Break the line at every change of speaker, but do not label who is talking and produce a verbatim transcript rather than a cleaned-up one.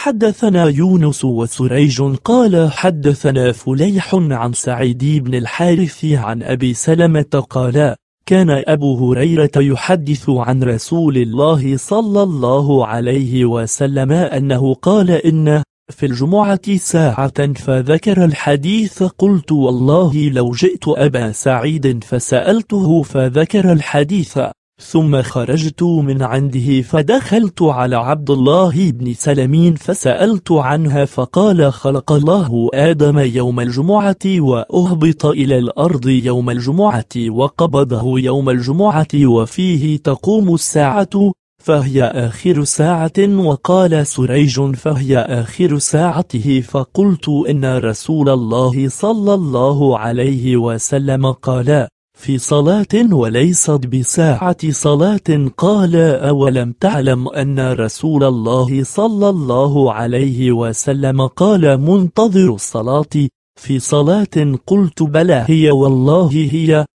حدثنا يونس وسريج قال حدثنا فليح عن سعيد بن الحارث عن أبي سلمة قال كان أبو هريرة يحدث عن رسول الله صلى الله عليه وسلم أنه قال إن في الجمعة ساعة فذكر الحديث. قلت والله لو جئت أبا سعيد فسألته فذكر الحديث، ثم خرجت من عنده فدخلت على عبد الله بن سلمين فسألت عنها فقال خلق الله آدم يوم الجمعة وأهبط إلى الأرض يوم الجمعة وقبضه يوم الجمعة وفيه تقوم الساعة فهي آخر ساعة. وقال سريج فهي آخر ساعته. فقلت إن رسول الله صلى الله عليه وسلم قال في صلاة وليست بساعة صلاة. قال أولم تعلم أن رسول الله صلى الله عليه وسلم قال منتظر الصلاة في صلاة؟ قلت بلى هي والله هي.